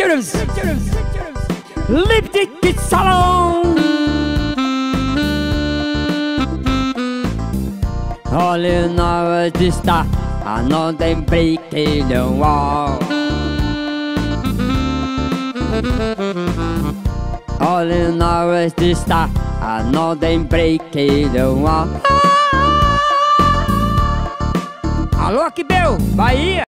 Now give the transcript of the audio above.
Lipstick Salon. Olha na hora de estar, I know they break the wall. Olha na hora de estar, I know they break the wall. Alô, Aquibel, Bahia.